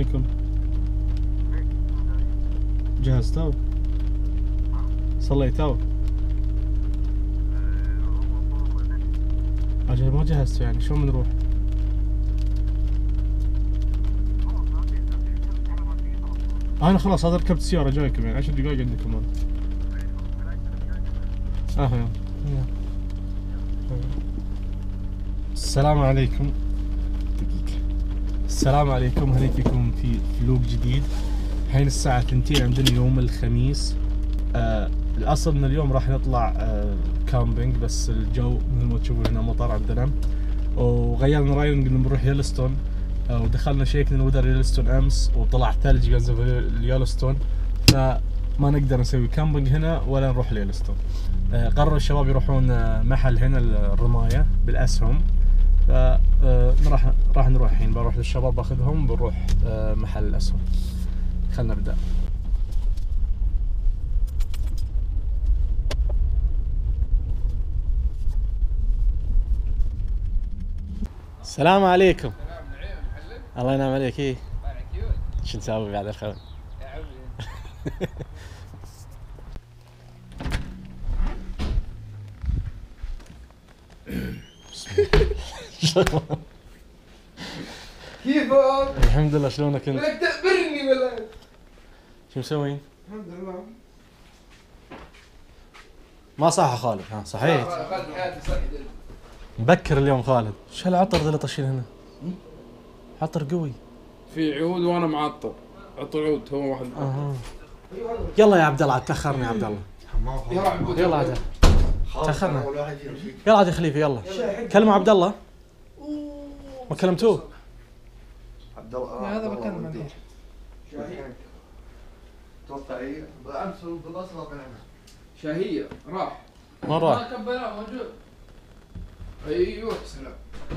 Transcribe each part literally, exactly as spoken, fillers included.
عليكم. جهزتوا؟ صليتوا؟ أجل ما جهزتوا يعني شلون بنروح؟ أنا خلاص هذا ركبت السيارة جايكم يعني عشر دقايق عندكم أنا. أها يلا. السلام عليكم. دقيقة. السلام عليكم، هلا فيكم في فلوق جديد. الحين الساعة اثنتين عندنا يوم الخميس. آه الأصل من اليوم راح نطلع آه كامبينج، بس الجو مثل ما تشوفون هنا مطر عندنا، وغيرنا رأينا قلنا بنروح يلستون. آه ودخلنا شيكنا الودر يلستون أمس وطلع ثلج ينزل في اليلستون، فما نقدر نسوي كامبينج هنا ولا نروح ليلستون. آه قرروا الشباب يروحون آه محل هنا الرماية بالأسهم، ف راح راح نروح الحين. بروح للشباب باخذهم بنروح آه محل الأسهم. خلنا نبدأ. السلام عليكم. السلام. نعيم محلك؟ الله ينعم عليك. ايه طالع كيوت. شو نسوي بعد الخوي؟ يا عمي كيفك؟ الحمد لله. شلونك انت؟ بدك تخبرني ولا؟ شو مسوين؟ الحمد لله. ما صح خالد؟ ها صحيح؟ خالد حياتي صحي دل. مبكر اليوم خالد. شو هالعطر ذا اللي طشين هنا؟ عطر قوي. في عود وانا معطر. عطر عود هو واحد. اها. يلا يا عبد الله تاخرنا يا عبد الله. يا رب يلا عاد تاخرنا. يلا عاد يا خليفه يلا. كلموا عبد الله. ما كلمتوه؟ عبد الله هذا بكلمه انا. توقع ايه؟ امس بالبصره بنعمل شاهية راح. ما راح. ما كبرها موجود. ايوه سلام.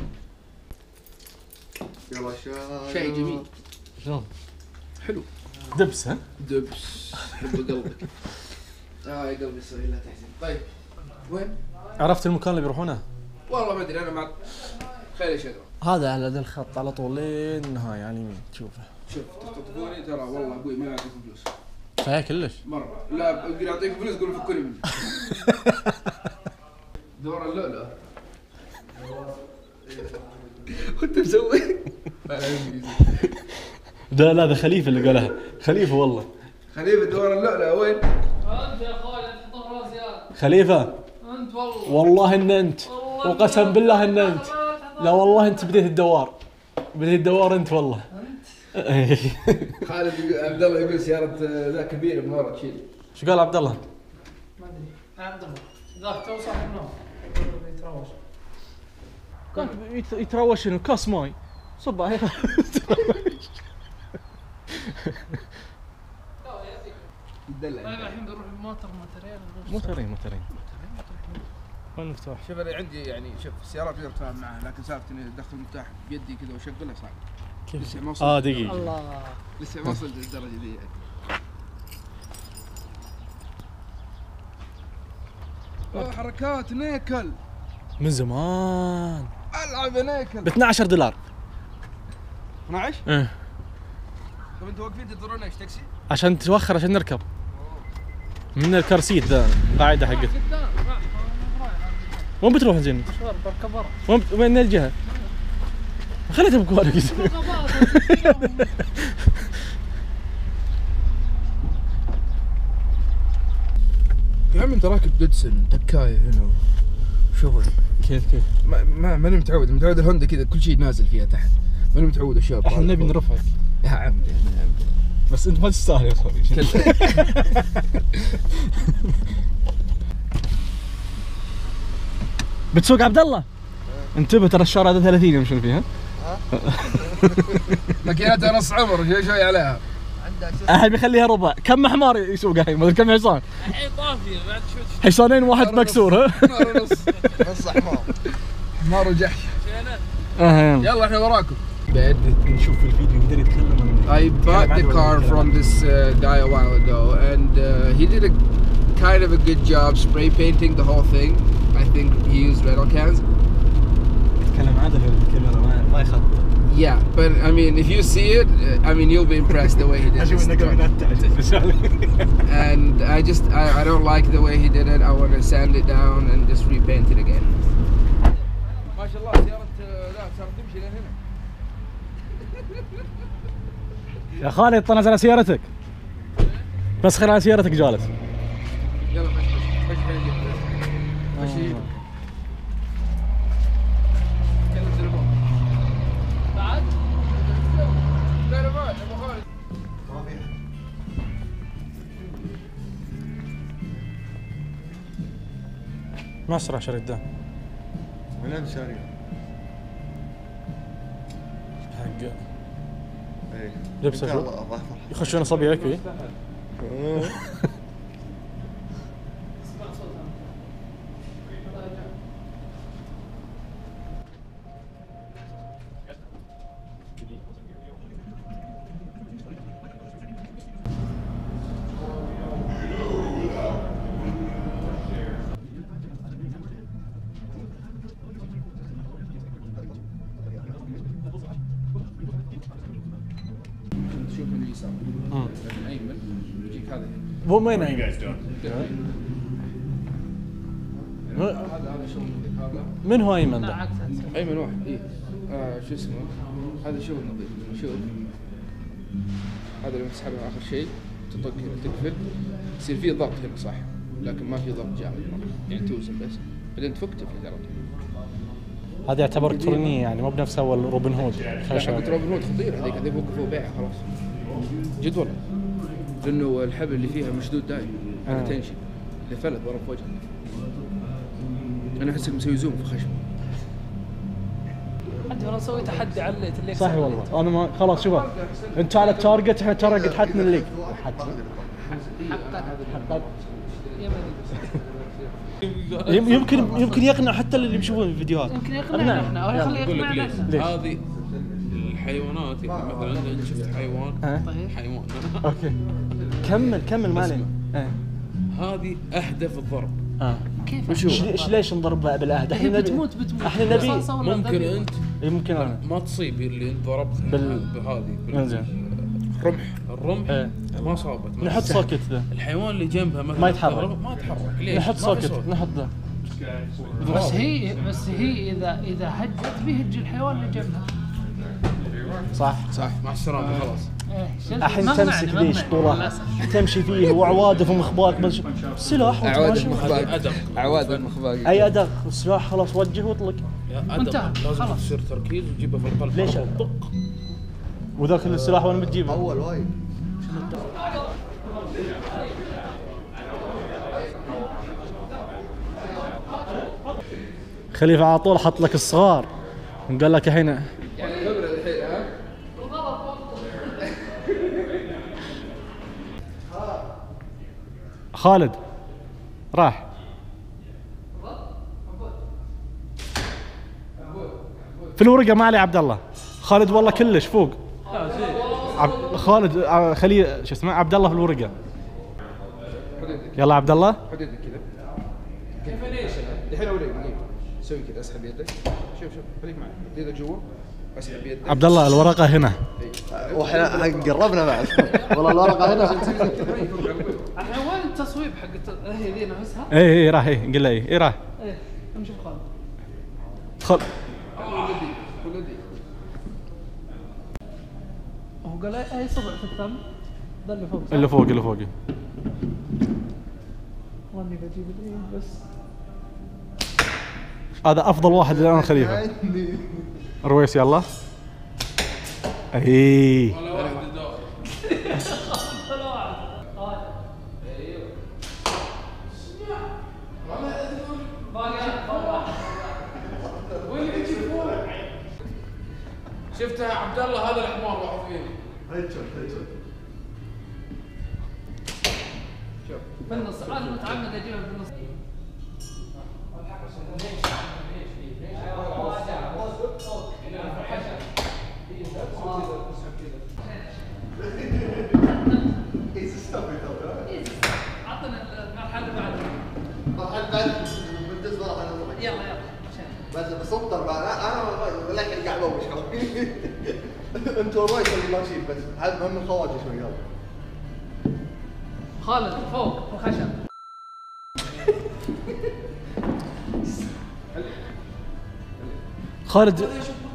يلا شاي شاي جميل. شلون؟ حلو. دبس ها؟ دبس حب قلبك. اه يا قلبي صغير لا تحزن. طيب وين؟ عرفت المكان اللي بيروحونه؟ والله ما ادري انا مع خير ايش ادري. هذا على ذا الخط على طول لين النهاية على اليمين تشوفه. شوف تخطفوني ترى والله ابوي ما يعطيكم فلوس. صحيح كلش؟ مرة لا يمكن يعطيكم فلوس قولوا فكوني مني. دور اللؤلؤ. وانت مسوي؟ لا لا ذا خليفة اللي قالها. خليفة والله. خليفة دور اللؤلؤ وين؟ انت يا خالد تحط راس زياده. خليفة انت والله والله ان انت، وقسم بالله ان انت. لا والله انت بديت الدوار. بديت الدوار انت والله. انت؟ خالد يقول عبد الله يقول سيارة ذا كبيرة من ورا تشيل. شو قال عبد الله؟ ما ادري عبد الله ذاك توصل منه يتروش. كان يتروش انه كاس ماي صب عليه. يدلع. طيب الحين بنروح بموتر موترين. موترين موترين. وين المفتاح؟ شوف انا عندي يعني شوف السيارات اقدر اتفاهم معها لكن سالفه اني ادخل المفتاح بيدي كذا واشغلها صعب. كيف؟ لسه ما وصلت. اه دقيقة. الله لسه ما وصلت للدرجة ذي يعني. أوه، حركات نيكل. من زمان. العب نيكل. ب اثني عشر دولار. اثني عشر؟ ايه. طيب انتوا واقفين تنتظرون ايش تاكسي؟ عشان توخر عشان نركب. من الكرسيت ذا قاعدة حقت. قدام راح وين بتروح زين؟ مشوار بركب برا. وين وين الجهة؟ خليتها بكوالك. يا عم انت راكب دودسون تكاية هنا شغل. كيف كيف؟ ما ما ماني متعود، متعود الهوندا كذا كل شيء نازل فيها تحت. ماني متعود الشباب. احنا نبي نرفعك. يا عمي يا عمي. بس انت ما تستاهل يا اخوي. بتسوق عبد الله؟ انتبه ترى الشارع هذا ثلاثين يمشون فيها. ماكينتها نص عمر شوي شوي عليها. احد بيخليها ربع. كم حمار يسوقها الحين؟ ما ادري كم حصان. الحين طافيه بعد شوي. حصانين واحد مكسور ها. حمار ونص. نص حمار حمار وجحش. اها يلا احنا وراكم. بعد نشوف في الفيديو يقدر يتكلم عن I bought the car from this uh, guy a while ago and uh, he did a kind of a good job spray painting the whole thing. I think he used rental cans. يتكلم عادل في الكاميرا ما ما يخاف. Yeah, but I mean, if you see it, uh, I mean, you'll be impressed the way he did اشوف this انك truck. بدأت تعجب. And I just, I, I don't like the way he did it. I want to sand it down and just repaint it again. ما شاء الله سيارة لا صارت تمشي لهنا. يا خالد طنز على سيارتك. بس خلال سيارتك جالس. يلا خش خش خش خش خش. كلم تليفون. بعد؟ تليفون ابو خالد. ما في ما اسرع شريدان. من وين شاري؟ حق ايه لبسه شو؟ يخشون اصابعك فيه. شوف اليسار. الايمن يجيك هذا. وين are you guys doing? هذا هذا شغل نظيف هذا. من هو ايمن ده؟ ايمن واحد ايه آه شو اسمه هذا شغل نظيف شوف هذا لما تسحبها اخر شيء تطق هنا تقفل يصير فيه ضغط هنا صح لكن ما في ضغط جامد يعني توزن بس بعدين تفك تفلت على طول. هذا يعتبر الكترونية يعني مو بنفس اول روبن هود. حقت روبن هود خطير هذيك هذيك وقفوا بيعها خلاص جد والله لانه الحبل اللي فيها مشدود دايم على آه. تنشن اللي فلت ضرب في وجهك. انا احسك مسوي زوم في خشمه. انت انا نسوي تحدي على الليت اللي صحيح والله انا ما خلاص شوف انت على التارجت احنا تارجت حتنا الليك حتنا يمكن يمكن يقنع حتى اللي بيشوفون الفيديوهات. يمكن يقنعنا احنا او يخلي اقول لك يقنعنا ليش؟ احنا. هذه الحيوانات يعني مثلا انت شفت حيوان أه. حيوان اوكي كمل كمل ما علينا. أه. هذه اهدف الضرب. اه كيف؟ ايش ليش ليش نضرب بالاهداف؟ هي احنا نبي بتموت بتموت احنا نبي ممكن انت يمكن انا ما تصيب اللي انت ضربت بال- بهذه انزين الرمح الرمح إيه. ما صابت ما نحط صابت. سوكت ذا الحيوان اللي جنبها مثلا ما يتحرك. تضربه ما يتحرك ليش؟ نحط ما في سوكت صوت. نحط ذا بس هي بس هي اذا اذا هجت بيهج الحيوان اللي جنبها. صح صح مع السلامه خلاص. ايه شلت- الحين مقنعني- تمسك ليش مقنعني طولها للأسف. تمشي فيه وعوادف ومخباك بس سلاح وأنت اعواد ماشي. المخباق أدق. اعواد المخباق اي ادق السلاح خلاص وجه واطلق. يا انتهى، أدق لازم خلاص. تصير تركيز وتجيبه في القلب ليش؟ على طول. طق وذاك السلاح وين بتجيبه؟ اول وايد خليفه على طول حط لك الصغار قال لك الحين يعني خبره الحين ها خالد راح في الورقه ما عليه عبد الله. خالد والله كلش فوق. عب... خالد ع- خليه شو اسمه عبد الله في الورقه. يلا عبد الله حط يدك كذا كيف ليش الحين اوريك دقيقه سوي كذا اسحب يدك شوف شوف خليك معي يدك جوا اسحب يدك عبد الله الورقه هنا. واحنا قربنا بعد والله الورقه هنا الحين وين التصويب حق الت- هي ذي نفسها؟ اي اي راح اي قل له اي اي راح ايه نشوف خالد. خل ولدي ولدي هو قال اي أي صبع في الثمب ده اللي فوق صح؟ اللي فوق اللي فوق. ماني بجيب الايد بس. هذا افضل واحد الان خليفه. رويس يلا. اي شفتها عبد الله هذا الحمار واحد فيهم. في النص انا متعمد اجيبها في النص. عطنا المرحله اللي بعدها. يلا يلا عشان. بس بس ابطر بقى انا انا للحين قاعد ابوش انت وراي اللي ماشيين بس عاد هم الخواجه شوي يلا. خالد فوق في الخشب. خالد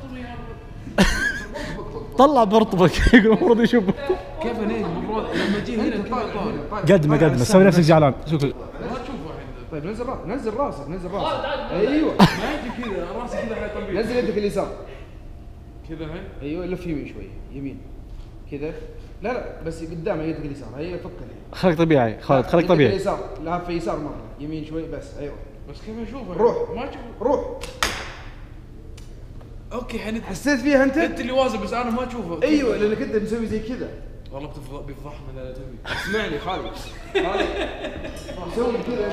طلع برطبك يقول المفروض يشوف. كيف انا المفروض لما اجي هنا كذا قدمه قدمه سوي نفسك زعلان. شوف ما تشوفه الحين. طيب نزل راسك نزل راسك نزل راسك. خالد عاد. ايوه ما يجي كذا راسي كذا حي طبيعي. نزل يدك اليسار. كذا الحين. ايوه لف يمين شوي يمين كذا. لا لا بس قدام يدك اليسار هي فكها. خليك طبيعي خالد خليك طبيعي. يدك اليسار لا في يسار مره يمين شوي بس ايوه. بس كيف اشوفه؟ روح. ما اشوفه. روح. اوكي الحين حسيت فيها انت؟ انت اللي وازن بس انا ما اشوفه. ايوه لانك انت مسوي زي كذا. والله بتفضح بيفضحنا لا تبي. اسمعني خالد خالد سوي كذا.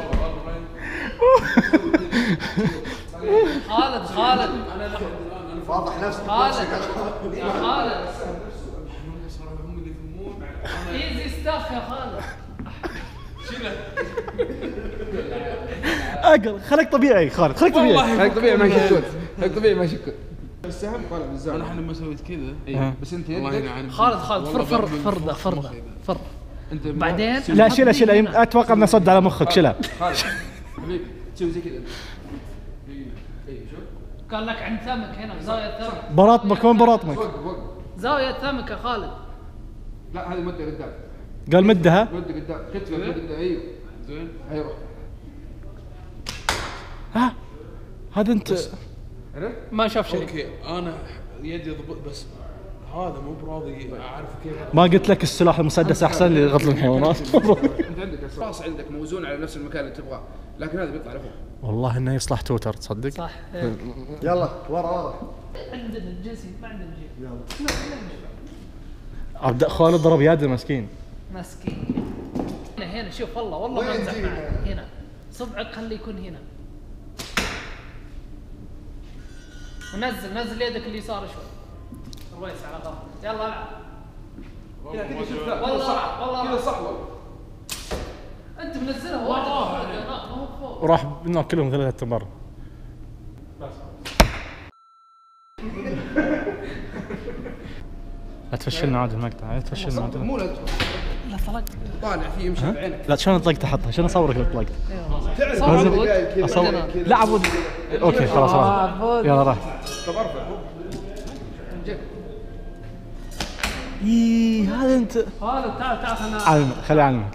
خالد خالد انا لحد الان انا واضح نفسك خالد يا خالد صراحه هم اللي يفهمون. ايزي ستاف يا خالد. شنو؟ اقل خليك طبيعي خالد خليك طبيعي. خليك طبيعي ما يشكون خليك طبيعي ما يشكون. السهم طالع بالزاويه. انا الحين لما سويت كذا ايوه بس انت والله يدك ينعم. خالد خالد والله فر فر بعمل فرده فوق فرده مخي ذا. فر. انت بعدين لا شيلها شيلها يم- اتوقع انه صد على مخك شيلها. خالد حبيبي تسوي زي كذا. ايوه ايوه شوف قال لك عند ثمك هنا زاويه ثمك. براطمك وين براطمك؟ وقف وقف. زاويه ثمك يا خالد. لا هذه مده قدام قال مدها. مده قدام كتفك مده قدام ايوه زين. ايوه ها هذا انت عرفت؟ ما شاف شيء. اوكي انا يدي ضبط بس هذا مو براضي اعرف كيف. ما قلت لك السلاح المسدس احسن اللي يغطلون الحيوانات. انت عندك الراس عندك موزون على نفس المكان اللي تبغاه لكن هذا بيطلع لفوق. والله انه يصلح تويتر تصدق. صح هيك. يلا ورا ورا. عندنا الجيسي ما عندنا الجيم. يلا ابدا خالد ضرب يده مسكين. مسكين. هنا هنا شوف والله والله ما وين امزح جينا؟ معك. هنا صبعك خليه يكون هنا. ونزل نزل يدك اليسار شوي. رويس على ظهرك. يلا العب. كذا كذا شوف لا والله صح والله كذا صح والله. انت منزلها واحد فوق لا ما هو فوق. وراح ناكلهم ثلاثة مرة. لا تفشلنا عاد المقطع لا تفشلنا عاد. مو لا لا طلقت. طالع فيه يمشي بعينك. لا شلون طلقت احطها شلون اصورك لو طلقت؟ تعرف صور اللي عبود. قايل كذا. اصور لا عبود. اوكي خلاص خلاص يلا راح. طب ارفع. جيب. اي هذا انت خالد تعال تعال خلنا علمك خلي علمك.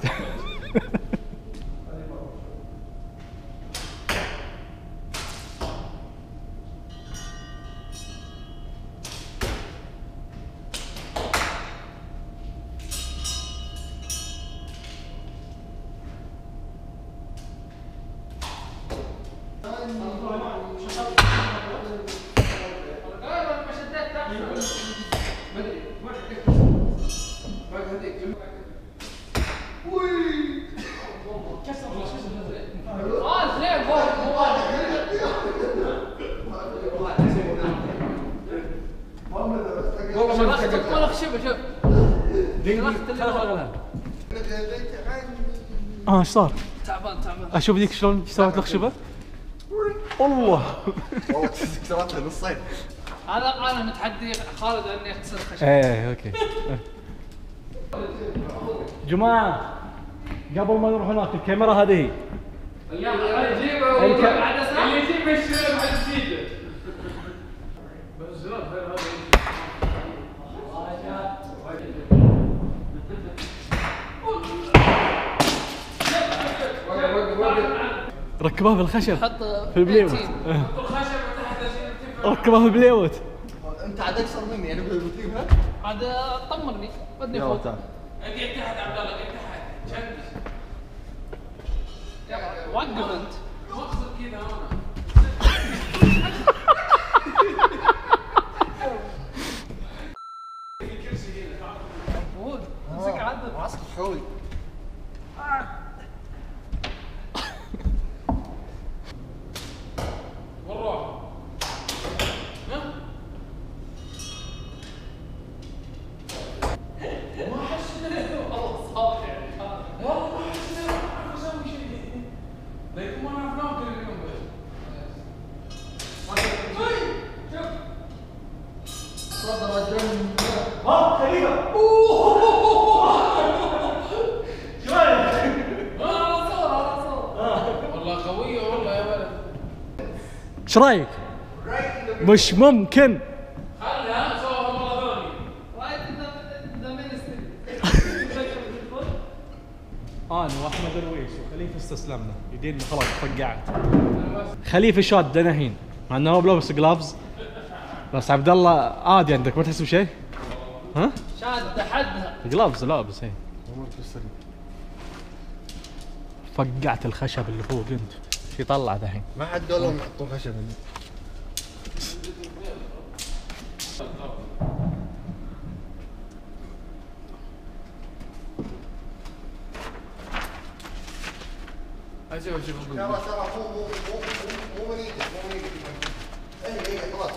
خالد ليه فوق والله ما شرخت تحقق. الطلق شوف شوف شرخت اللي اه ايش صار؟ تعبان تعبان. اشوف ذيك شلون سوت الخشبة. والله والله كسرتها نصين. هذا انا متحدي خالد اني اكسر الخشب. ايه اوكي. جماعة قبل ما نروح هناك الكاميرا هذه يلا جيبه بعد اسرع. اللي يجيب الشيء بعد سيده. بس زرار هذا ركبوها في الخشب حط في البليوت. ثمانية عشر. الخشب تحت عشان ركبوها في البليوت. انت عاد اكثر مني انا بتجيبها. عاد طمرني ودني يلا فوق. تعال. اقعد تحت عبد الله اقعد تحت شنس. وقف انت. مقصد كذا انا. عبود امسك عدل. عصر خوي. والروح. ها؟ ما احس والله صافي. والله ما احس اني اعرف اسوي شيء. لكن ما نعرف ناكل اليوم بس. شوف. ها خليفه شو رايك؟ والله قوية والله يا ولد. ايش رايك؟ مش ممكن. خلها سوها مرة ثانية. رايت ذا مينستري. انا واحمد الرويش وخليفه استسلمنا، يدينا خلاص فقعت. خليفه شاد الحين مع انه هو بلبس جلافز، بس عبد الله عادي عندك ما تحس بشيء؟ ها؟ شاد حدها. جلافز لابس هي. فقعت الخشب اللي فوق انت. شي طلع دحين. ما حد قال لهم يحطون خشب. اسوي شوف ترى ترى مو مو مو مو من ايدك مو من ايدك. اي اي خلاص.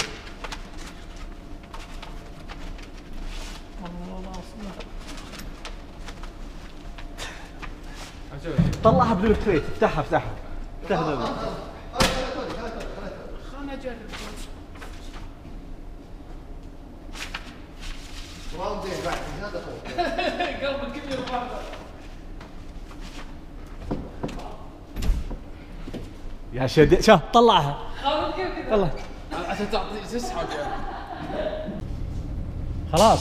طلعها بدون كريت، افتحها افتحها. افتحها. خلنا نجرب. راوند زين بعد هذا فوق. قلبك كبير واحد. يا شد شوف طلعها. خلاص كيف كذا. يلا عشان تعطي تسحب خلاص.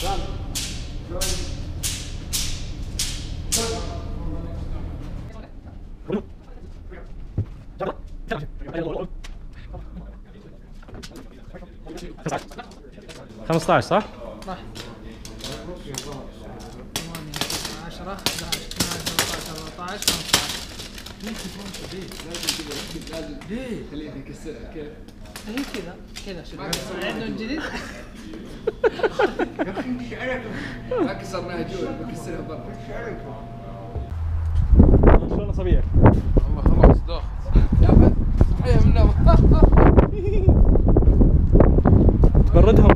خمسة عشر صح؟ صح. عشرة أحد عشر اثناشر ثلاثة عشر أربعة عشر. ليه؟ خليه يكسرها كيف؟ هي كذا كذا شوف عندهم جديد. ما كسرناها جوا بكسرها برا. شلون اصابيعك؟ والله خلاص داخل. يا فهد صحيح من النوم. تبردهم.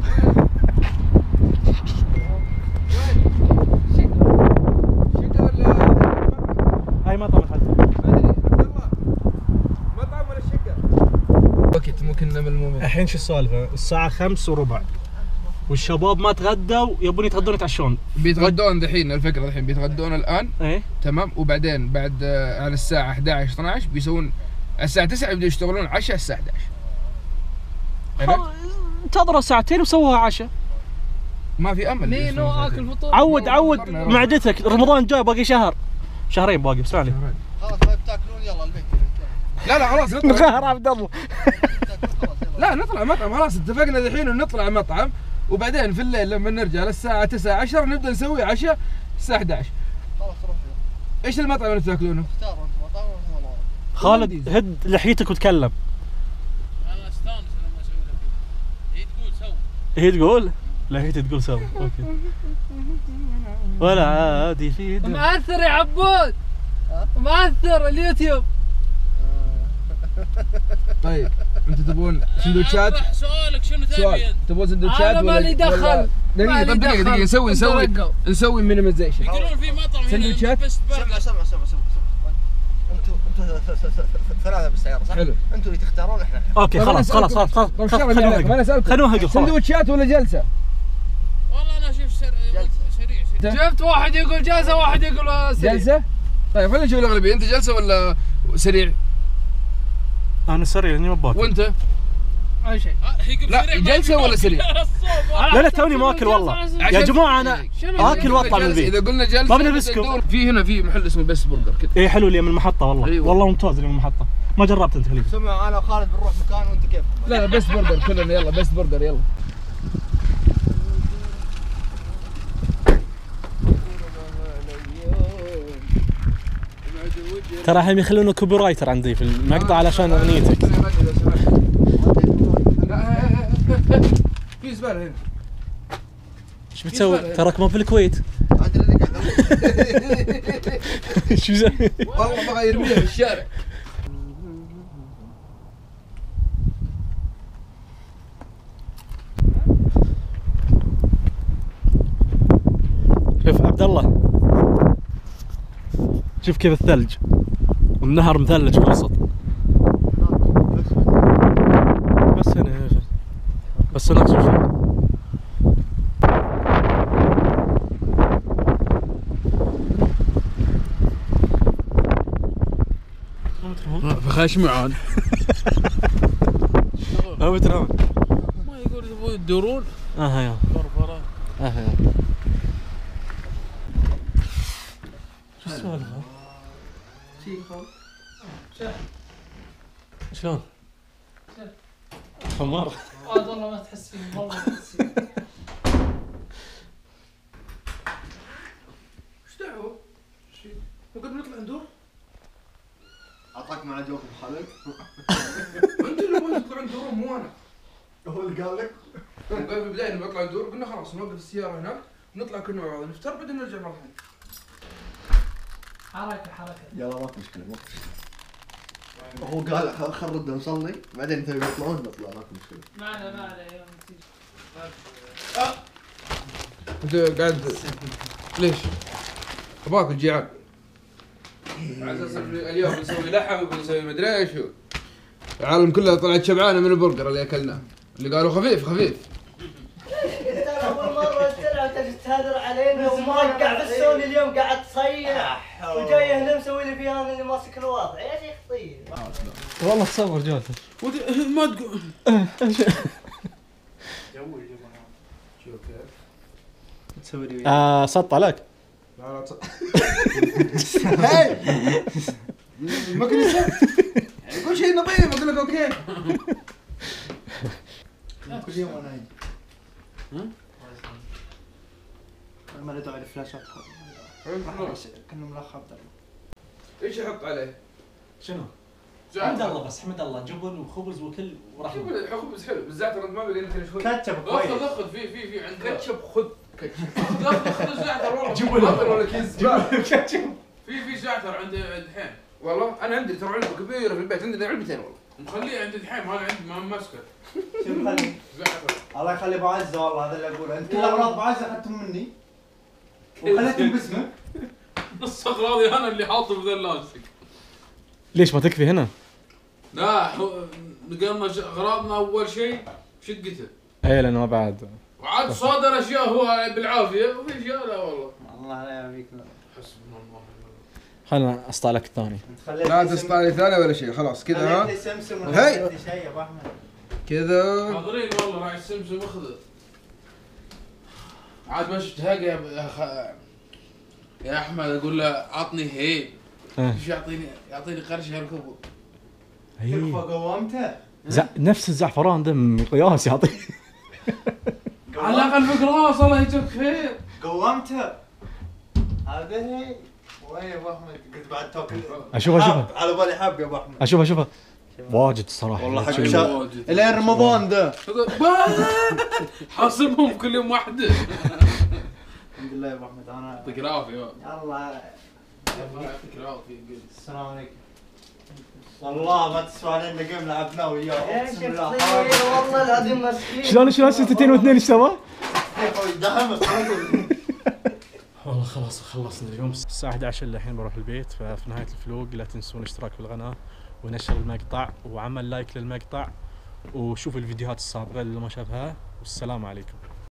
هاي مطعم الحد. مطعم ولا شقة؟ وقت ممكن نعمل المومنت. الحين شو السالفه؟ الساعة خمس وربع والشباب ما تغدوا يبون يتغدون يتعشون. بيتغدون دحين الفكرة دحين بيتغدون الآن ايه تمام وبعدين بعد آه، على الساعة أحد عشر اثنا عشر بيسوون الساعة تسعة يبدوا يشتغلون عشاء الساعة أحد عشر. انتظروا ساعتين وسووها عشاء. ما في أمل. نينو اكل فطور. عود عود معدتك، رمضان جاي باقي شهر شهرين باقي. اسمع لي خلاص ما بتاكلون يلا البيت. لا لا خلاص نطلع. غير عبد الله. خلاص لا نطلع مطعم خلاص اتفقنا دحين ونطلع مطعم وبعدين في الليل لما نرجع للساعة تسعة عشر نبدأ نسوي عشاء الساعة أحد عشر. خلاص روح. ايش المطعم اللي تاكلونه؟ اختاروا انت مطعم ولا مطعم. خالد هد لحيتك وتكلم. انا استانس لما اسوي لك هي تقول سوي. هي تقول؟ لا هي تقول سوا. اوكي. ولا عادي في دم. مأثر يا عبود. مأثر اليوتيوب. طيب انتم تبون سندوتشات؟ أطرح سؤالك شنو تبي سؤال انت؟ تبون سندوتشات انا ولا مالي دخل. ولا- دقيقة مالي طب دقيقة دخل. دقيقة نسوي أنت نسوي رقوا. نسوي مينيمايزيشن. يقولون في مطعم هنا سندوتشات؟ بس سمع برجر. سمع سمع سمع سمع. انتوا انتوا ث- ث- ث- ثلاثة بالسيارة صح؟ حلو. انتوا اللي تختارون احنا. اوكي طب أنا خلاص خلاص أسألكم- خلاص طب خلاص شغل خلوها عليك، ما أنا قف. أسألكم. خلوها قف. سندوتشات ولا جلسة؟ والله انا اشوف سر... سريع سريع. شفت واحد يقول جلسه واحد يقول سريع. جلسة؟ طيب خلينا نشوف الأغلبية، أنت جلسة ولا سريع؟ انا سريع لاني ما باكل. وأنت؟ اي شيء. آه، هي يقول لا، سريع، ما جلسة يقول ولا سريع؟ الصوب. لا لا توني ماكل والله. يا عشان- جماعه انا شنو اكل واطلع من جلسة، البيت. إذا قلنا جلسة ما بدنا نبدأ نسكت. ندور- في هنا في محل اسمه بيست برجر كذا. ايه حلو اللي من المحطه والله. أيوة. والله ممتاز اللي من المحطه. ما جربت انت خليفه. سمع انا وخالد بنروح مكان وانت كيف؟ لا لا بيست برجر كلنا يلا بيست برجر يلا. ترى هم يخلونه كوبي رايتر عندي في المقطع علشان اغنيتك. في زبالة هنا. ايش بتسوي؟ تراك ما في الكويت. انت اللي قاعد شو زي؟ والله بغى يرميها في الشارع. شوف عبد الله، شوف كيف الثلج والنهر مثلج في الوسط. بس هنا بس هناك شوف فخاش معان ما بترون ما يقول يبغوا يدورون اه يا فرفره اه يا شو السوالف؟ شلون؟ حمار عاد والله ما تحس فيه والله ما تحس فيه. ايش دعوه؟ نقدر نطلع ندور؟ اعطاك مع جوك بحالك. انت اللي ما تطلع ندور مو انا. هو اللي قال لك. قال في البدايه انه بطلع ندور قلنا خلاص نوقف السياره هناك ونطلع كلنا مع بعض نفطر بعدين نرجع مره ثانيه. حركه حركه. يلا ماكو مشكله ماكو مشكله. هو قال خل خل نرد نصلي بعدين تبي يطلعون نطلع ماكو مشكله. معنا معنا يوم تيجي. انت قاعد ليش؟ اباك الجيعان. على اساس اليوم بنسوي لحم وبنسوي مدري ايش هو. العالم كلها طلعت شبعانه من البرجر اللي اكلناه اللي قالوا خفيف خفيف. ترى اول مره تلعب تجي تهدر علينا وموقع بالسوني اليوم قاعد تصيح وجاي هنا مسوي لي فيها من اللي ماسك الوضع يا شيخ طيب. والله تصور جوته ما تقول تسوي لي آه سطع لك لا لا تص... هاي المكنسة يعني كل شيء نظيف اقول لك اوكي. كل يوم وانا هنا. ما ندعو على الفلاشات كنا ملخبط. ايش احط عليه؟ شنو؟ حمد الله بس حمد الله جبن وخبز وكل ورحمه. شوف الخبز حلو بالذات انت ما بقى لك شوي. كاتشب اخذ كويس. اخذ في في في عندك كاتشب خذ كاتشب. اخذ اخذ زعتر والله جبن. أكل ولا كيس كاتشب في في زعتر عند الحين والله انا عندي ترى علبه كبيره في البيت عندنا علبتين والله. مخليه عند الحين هذا عندي ما ماسكه شوف خلي زعتر الله يخلي ابو عزه والله هذا اللي اقوله انت كل اغراض ابو عزه اخذتهم مني وخليتهم باسمك. نص اغراضي انا اللي حاطه بذا اللاستيك. ليش ما تكفي هنا؟ لا نقلنا ش- اغراضنا اول شيء شقته ايه لانه ما بعد وعاد صادر اشياء هو بالعافيه وفي اشياء لا والله. الله لا يبيك. حسبنا الله خلنا اسطع لك الثاني. لا تسطع لي ثاني ولا شيء خلاص كذا ها خليت لي سمسم هاي. وخليت لي شيء يا ابو احمد. كذا. حاضرين والله راعي السمسم اخذه. عاد ما شفت هاقة يا يا خ... يا احمد اقول له عطني هيل اه ايش يعطيني يعطيني قرش هالكبر. كيف هي قومته؟ زع... نفس الزعفران ده مقياس يعطي. على الاقل فوق راس الله يجزاك خير. قومته. هذا هي. وين يا ابو احمد قلت بعد تاكل. اشوف اشوفها على بالي حب يا ابو احمد. اشوف اشوفها واجد الصراحه. والله حق شيء- شا... الين رمضان ده. حاسبهم كل يوم واحده. الحمد لله يا ابو احمد انا يعطيك العافيه. الله يعطيك العافيه. السلام عليكم. والله ما تسوى علينا جيم لعبناه وياه اقسم بالله. والله العظيم مسكين. شلون شلون ستتين واثنين ايش سوى؟ دهمت على طول. والله خلاص خلصنا اليوم الساعة احد عشر الحين بروح البيت. ففي نهاية الفلوق لا تنسون الاشتراك في القناة ونشر المقطع وعمل لايك للمقطع وشوفوا الفيديوهات السابقة اللي ما شافها والسلام عليكم.